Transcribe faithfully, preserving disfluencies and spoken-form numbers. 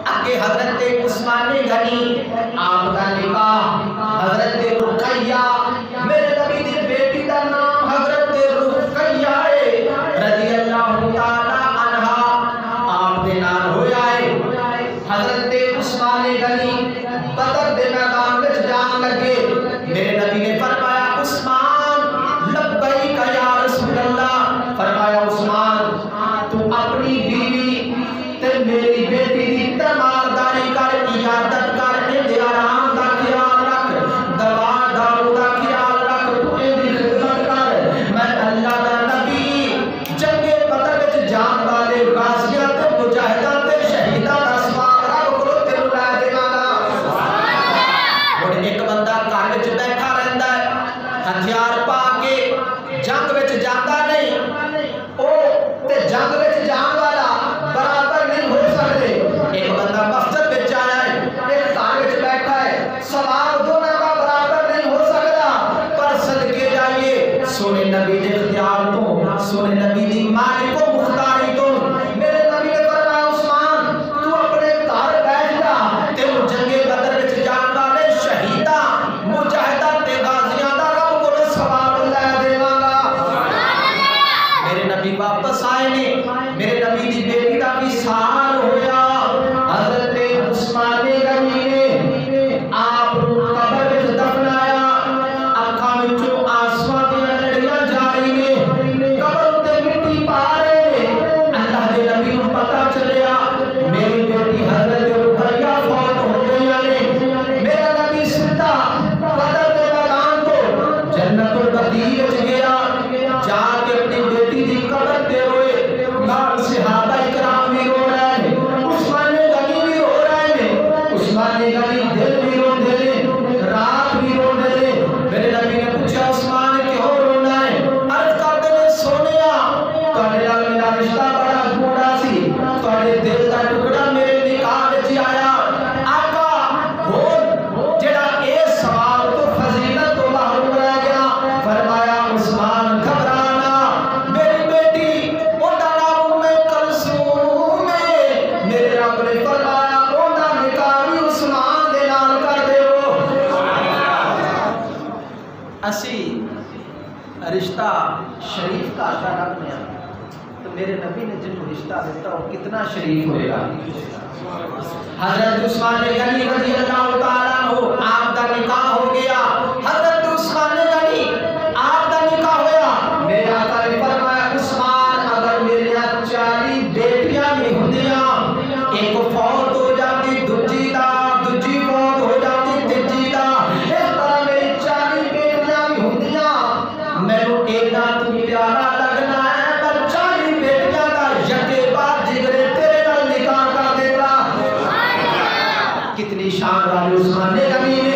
اگے حضرت عثمان غنی آپ دا نکاح حضرت رقیہ میرے نبی دی بیٹی دا نام حضرت رقیہ ہے رضی اللہ تعالی عنہا آپ دے نال ہویا ہے۔ حضرت عثمان غنی بدر دے میدان وچ جان لگے، میرے نبی نے فرمایا عثمان لبیک یا رسول اللہ، فرمایا عثمان تو اپنی بیوی تے میری بیٹی دی تمالداری کر، عیادت کر، اندے آرام دا خیال رکھ، دوا دارو دا خیال رکھ، تو اندی خدمت کر۔ میں اللہ دا نبی جنگ بدر وچ جان والے غازیاں تے مجاہداں تے شہیداں دا ثواب رب کولوں تینوں لے دیواں گا۔ ہن ایک بندہ گھر وچ بیٹھا رہندا ہے، ہتھیار پا کے جنگ وچ جاندا نہیں، او تے جنگ وچ جان والا برابر نہیں ہو سکتے۔ ایک بندہ مسجد وچ آیا ہے، ایک گھر وچ بیٹھا ہے، ثواب دونوں کا برابر نہیں ہو سکتا، پر صدقے جائیے سونے نبی دے اختیار تو، سونے نبی دی مالک و مختاری تو۔ میرے نبی نے فرمایا عثمان تو اپنے گھر بیٹھ جا، تینوں جنگ بدر وچ جان والے شہیداں مجاہداں تے غازیاں دا رب کولوں ثواب لے دیواں گا۔ میرے نبی واپس آئے نے، میرے نبی دی بیٹی دا وصال ہویا، حضرت عثمان غنی نے آپ کو قبر وچ دفنایا، اکھاں وچوں آنسواں دیاں لڑیاں جاری نے، قبر تے مٹی پا رہے نے۔ اللہ دے نبی نوں پتہ چلیا میری بیٹی حضرت رقیہ فوت ہو گئیاں نے۔ میرا نبی سیدھا بدر دے میدان تو جنت البقیع وچ گیا، جا کے اپنی بیٹی دی قبر تے روئے، نال صحابہ کرام بھی رو رہے ہیں، عثمان غنی بھی رو رہے ہیں، عثمان غنی دل بھی رو دے لے، رات بھی رو دے لے۔ میرے نبی نے پوچھا عثمان کیوں رونا ہے؟ عرض کرتے نے سونیا تواڈے نال میرا رشتہ بڑا گوڑا سی، تواڈے دل دا ٹکڑا میرے نکاح وچ آیا، آقا ہون جڑا اے ثواب تو فضیلت تو محروم رہ گیا۔ فرمایا عثمان گھبرانا، میری بیٹی اوندا نام ام کلثوم ہے، میرے رب نے فرمایا اوندا نکاح بھی عثمان دے نال کر دیو۔ اسی رشتہ شریف کا آتا رکھنے ہیں تو میرے نبی نے جن کو رشتہ دیتا وہ کتنا شریف ہوئے گا۔ حضرت عثمان غنی رضی اللہ تعالیٰ عنہ آپ دا نکاح ہو گیا، حضرت عثمان غنی آپ دا نکاح ہویا، میرے آقا نے فرمایا عثمان اگر میرے یہاں چالی بیٹیاں بھی ہوندیاں، ایک فوت ہو جاتی دوجی دا، دوجی فوت ہو جاتی تیجی دا، اس طرح میری چالی بیٹیاں بھی ہوندیاں، میرے اینا تو پیارا لگنا ہے، پر چالی بیٹیاں دا یکے بعد جگرے تیرے نال نکاح کر دیتا۔ کتنی شان والے عثمان غنی نے